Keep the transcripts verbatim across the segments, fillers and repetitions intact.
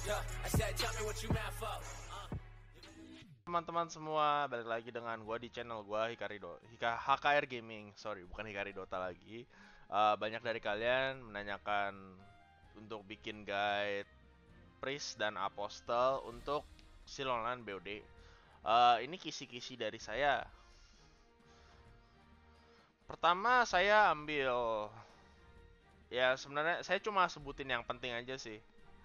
Teman-teman semua, balik lagi dengan gua di channel gua Hikarido, Hika H K R Gaming, sorry bukan Hikari Dota lagi. Uh, banyak dari kalian menanyakan untuk bikin guide priest dan apostle untuk Silolan B O D. Uh, ini kisi-kisi dari saya. Pertama saya ambil, ya sebenarnya saya cuma sebutin yang penting aja sih.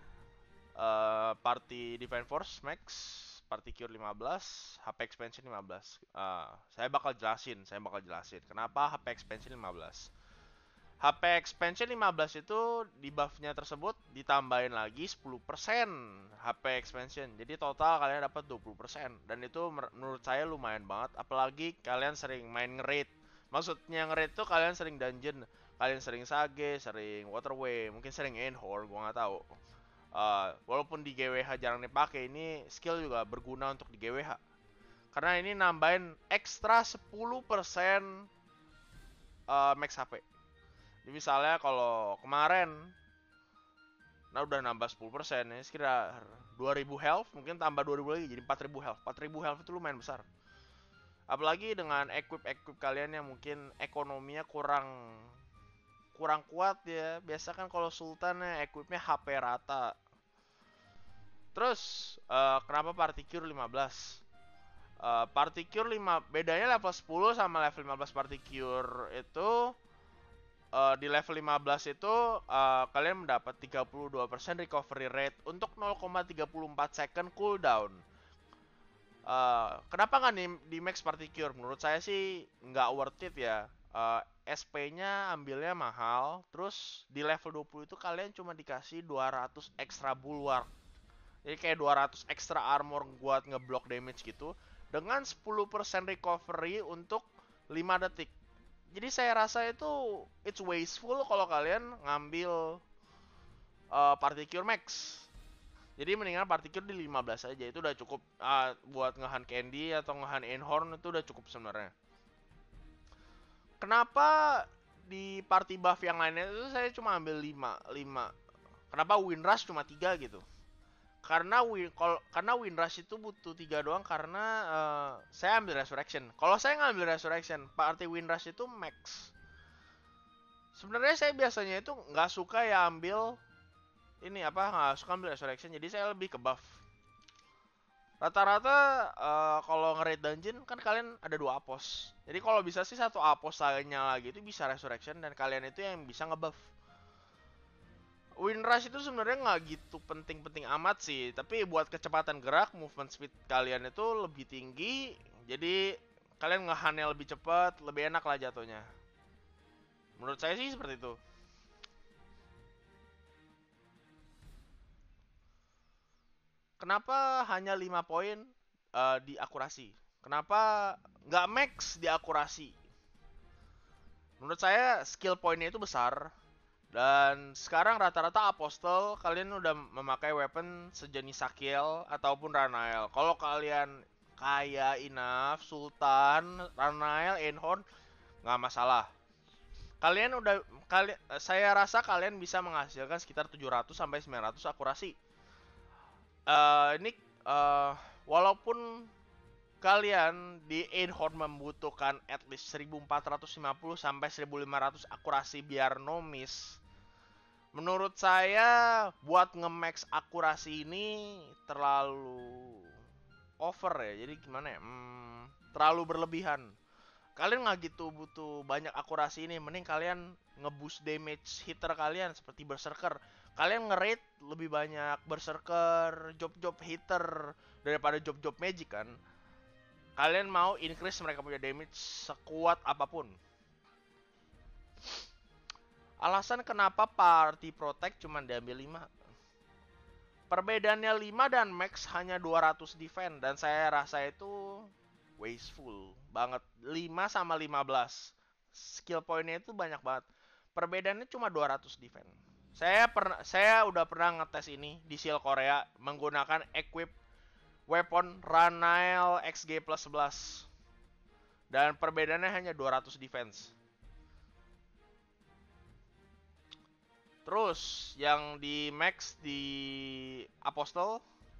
Uh, party Divine Force Max, Party Cure lima belas, H P Expansion lima belas. Uh, saya bakal jelasin, saya bakal jelasin kenapa H P Expansion lima belas. H P Expansion lima belas itu di buffnya tersebut ditambahin lagi sepuluh persen H P Expansion. Jadi total kalian dapat dua puluh persen. Dan itu menurut saya lumayan banget. Apalagi kalian sering main nge-raid. Maksudnya nge-raid itu kalian sering dungeon. Kalian sering Sage, sering Waterway, mungkin sering Einhorn, gua nggak tahu. Uh, walaupun di G W H jarang dipakai, ini skill juga berguna untuk di G W H. Karena ini nambahin ekstra sepuluh persen uh, max H P. Jadi misalnya kalau kemarin nah udah nambah sepuluh persen ya, sekira dua ribu health, mungkin tambah dua ribu lagi jadi empat ribu health. empat ribu health itu lumayan besar. Apalagi dengan equip-equip kalian yang mungkin ekonominya kurang kurang kuat ya. Biasa kan kalau Sultan ya equipnya H P rata. Terus uh, kenapa Party Cure lima belas? Uh, Party Cure lima bedanya level sepuluh sama level lima belas Party Cure itu uh, di level lima belas itu uh, kalian mendapat tiga puluh dua persen recovery rate untuk nol koma tiga empat second cooldown. Uh, kenapa nggak di, di max Party Cure? Menurut saya sih nggak worth it ya. Uh, S P-nya ambilnya mahal, terus di level dua puluh itu kalian cuma dikasih dua ratus extra bulwark. Jadi kayak dua ratus extra armor buat ngeblok damage gitu. Dengan sepuluh persen recovery untuk lima detik. Jadi saya rasa itu it's wasteful kalau kalian ngambil uh, Party Cure Max. Jadi mendingan Party Cure di lima belas aja. Itu udah cukup uh, buat ngehan Candy atau ngehan Einhorn itu udah cukup sebenarnya. Kenapa di party buff yang lainnya itu saya cuma ambil lima? Kenapa Windrush cuma tiga gitu? Karena win kol, karena Windrush itu butuh tiga doang karena uh, saya ambil Resurrection. Kalau saya ngambil Resurrection, party Windrush itu max. Sebenarnya saya biasanya itu nggak suka ya ambil ini apa nggak suka ambil Resurrection. Jadi saya lebih ke buff. Rata-rata uh, kalau nge-raid dungeon kan kalian ada dua apos. Jadi kalau bisa sih satu apos lainnya lagi itu bisa Resurrection dan kalian itu yang bisa ngebuff. Windrush itu sebenarnya nggak gitu penting-penting amat sih, tapi buat kecepatan gerak, movement speed kalian itu lebih tinggi, jadi kalian ngehannya lebih cepat, lebih enak lah jatuhnya. Menurut saya sih seperti itu. Kenapa hanya lima poin uh, di akurasi? Kenapa nggak max di akurasi? Menurut saya skill poinnya itu besar. Dan sekarang rata-rata apostle kalian udah memakai weapon sejenis Sakiel ataupun Ranael. Kalau kalian kaya enough, Sultan, Ranael, Einhorn nggak masalah. Kalian udah kalian saya rasa kalian bisa menghasilkan sekitar tujuh ratus sampai sembilan ratus akurasi. Uh, ini uh, walaupun kalian di Einhorn membutuhkan at least seribu empat ratus lima puluh sampai seribu lima ratus akurasi biar no miss. Menurut saya buat nge-max akurasi ini terlalu over ya. Jadi gimana ya? Hmm, terlalu berlebihan. Kalian nggak gitu butuh banyak akurasi ini. Mending kalian nge-boost damage hitter kalian seperti Berserker. Kalian nge-raid lebih banyak Berserker, job-job hitter daripada job-job magic kan. Kalian mau increase mereka punya damage sekuat apapun. Alasan kenapa Party Protect cuma diambil lima. Perbedaannya lima dan max hanya dua ratus defense. Dan saya rasa itu wasteful banget. lima sama lima belas. Skill pointnya itu banyak banget. Perbedaannya cuma dua ratus defense. Saya pernah, saya udah pernah ngetes ini di Seal Korea menggunakan equip weapon Ranael X G plus sebelas. Dan perbedaannya hanya dua ratus defense. Terus yang di max di Apostle,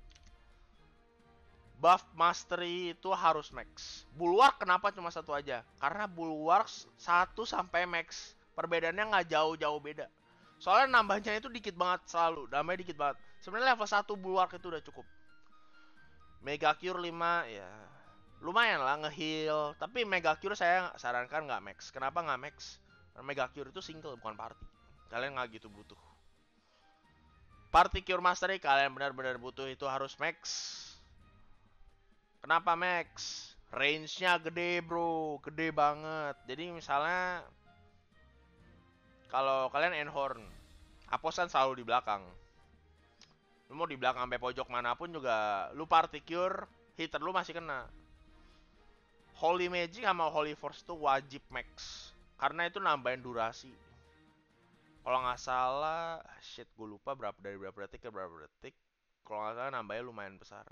buff mastery itu harus max. Bulwark kenapa cuma satu aja? Karena Bulwark satu sampai max. Perbedaannya nggak jauh-jauh beda. Soalnya nambahnya itu dikit banget selalu, nambahnya dikit banget. Sebenarnya level satu Bulwark itu udah cukup. Mega Cure lima ya lumayan lah nge-heal. Tapi Mega Cure saya sarankan nggak max. Kenapa nggak max? Karena Mega Cure itu single bukan party. Kalian nggak gitu butuh. Party Cure Mastery kalian benar-benar butuh itu harus max. Kenapa max? Range-nya gede bro, gede banget. Jadi misalnya kalau kalian Einhorn, Apos kan selalu di belakang. Lu mau di belakang sampai pojok manapun juga, lu Party Cure, hitter lu masih kena. Holy Magic sama Holy Force itu wajib max. Karena itu nambahin durasi. Kalau nggak salah, shit gue lupa berapa dari berapa detik ke berapa detik. Kalau nggak salah nambahnya lumayan besar.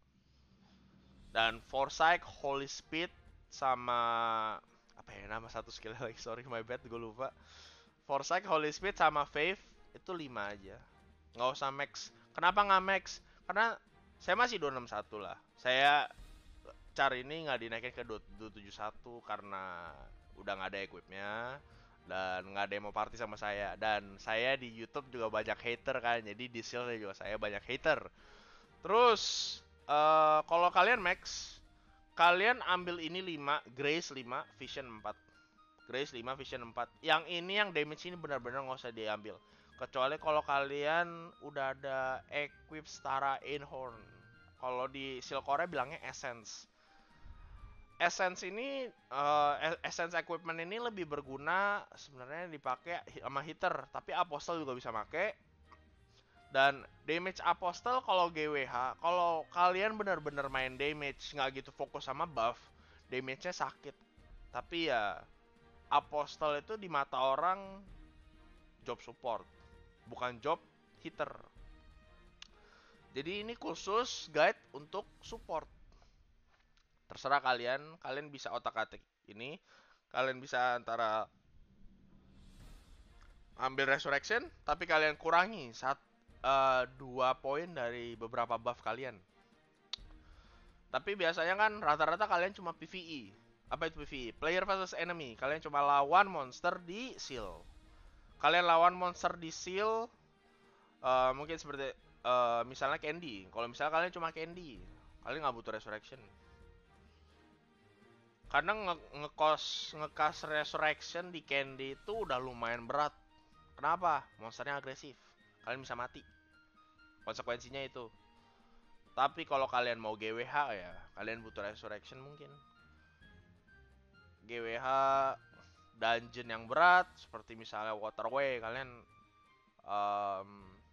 Dan Foresight, Holy Speed, sama apa ya nama satu skill lagi, sorry my bad gue lupa. Foresight, Holy Speed, sama Faith itu lima aja. Nggak usah max. Kenapa nggak max? Karena saya masih dua enam satu lah. Saya cari ini nggak dinaikin ke dua tujuh satu karena udah nggak ada equipnya. Dan nggak ada yang mau party sama saya. Dan saya di YouTube juga banyak hater kan. Jadi di seal juga saya banyak hater. Terus Uh, kalau kalian max, kalian ambil ini lima, Grace lima, Vision empat. Grace lima, Vision empat. Yang ini yang damage ini benar-benar nggak usah diambil. Kecuali kalau kalian udah ada equip setara Einhorn. Kalau di Silcore bilangnya Essence. Essence ini, uh, Essence Equipment ini lebih berguna sebenarnya dipakai sama hitter. Tapi Apostle juga bisa pakai. Dan damage Apostle kalau G W H, kalau kalian benar-benar main damage, nggak gitu fokus sama buff, damage-nya sakit. Tapi ya, Apostle itu di mata orang job support, bukan job hitter. Jadi ini khusus guide untuk support. Terserah kalian, kalian bisa otak-atik ini. Kalian bisa antara ambil Resurrection, tapi kalian kurangi satu Uh, dua poin dari beberapa buff kalian. Tapi biasanya kan rata-rata kalian cuma P V E. Apa itu P V E? Player versus enemy. Kalian cuma lawan monster di seal. Kalian lawan monster di seal, uh, mungkin seperti uh, misalnya Candy. Kalau misalnya kalian cuma Candy, kalian nggak butuh Resurrection. Karena nge-cost nge-cast Resurrection di Candy itu udah lumayan berat. Kenapa? Monsternya agresif. Kalian bisa mati. Konsekuensinya itu. Tapi kalau kalian mau G W H ya, kalian butuh Resurrection mungkin. G W H dungeon yang berat seperti misalnya Waterway, kalian um,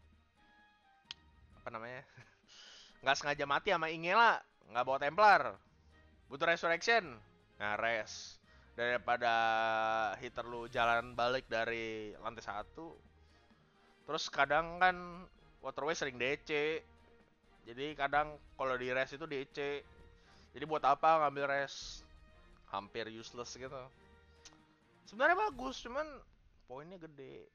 apa namanya? Nggak sengaja mati sama Ingela, nggak bawa Templar. Butuh Resurrection. Nah, res. Daripada hitter lu jalan balik dari lantai satu. Terus kadang kan Waterway sering D C. Jadi kadang kalau di res itu D C. Jadi buat apa ngambil res? Hampir useless gitu. Sebenarnya bagus, cuman poinnya gede.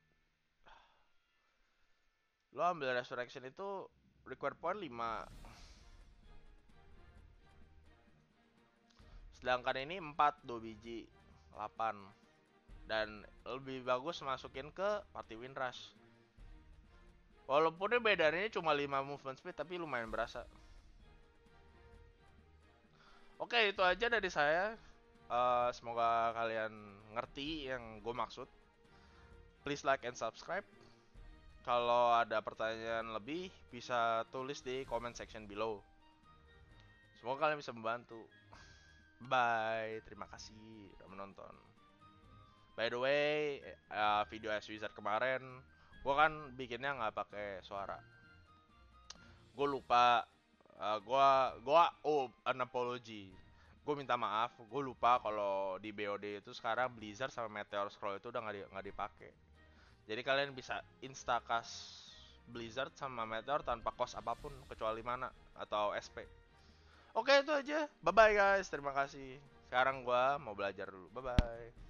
Lo ambil Resurrection itu required point lima. Sedangkan ini empat, dua biji, delapan. Dan lebih bagus masukin ke Party Win Rush. Walaupun ini bedanya cuma lima movement speed, tapi lumayan berasa. Oke, itu aja dari saya. Uh, semoga kalian ngerti yang gue maksud. Please like and subscribe. Kalau ada pertanyaan lebih, bisa tulis di comment section below. Semoga kalian bisa membantu. Bye, terima kasih udah menonton. By the way, uh, video As Wizard kemarin gue kan bikinnya nggak pakai suara. Gue lupa. Uh, gue gue oh an apology. Gue minta maaf. Gue lupa kalau di B O D itu sekarang Blizzard sama Meteor Scroll itu udah nggak di, nggak dipakai. Jadi kalian bisa instacast Blizzard sama Meteor tanpa cost apapun kecuali mana atau S P. Oke, itu aja. Bye bye guys. Terima kasih. Sekarang gue mau belajar dulu. Bye bye.